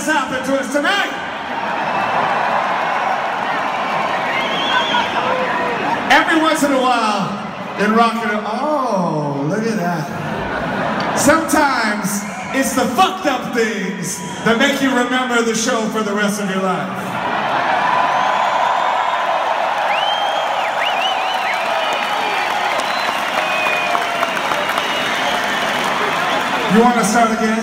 has happened to us tonight. Every once in a while, in rock and roll, oh, look at that. Sometimes it's the fucked up things that make you remember the show for the rest of your life. You want to start again?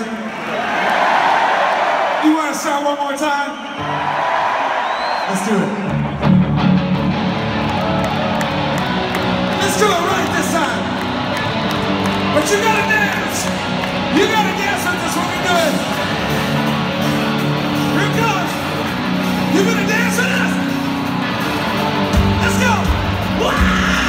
You want to start one more time? Let's do it. Let's do it right this time. But you gotta dance. You gotta dance with us when we do it. Here it goes. You gonna dance with us? Let's go. Wow!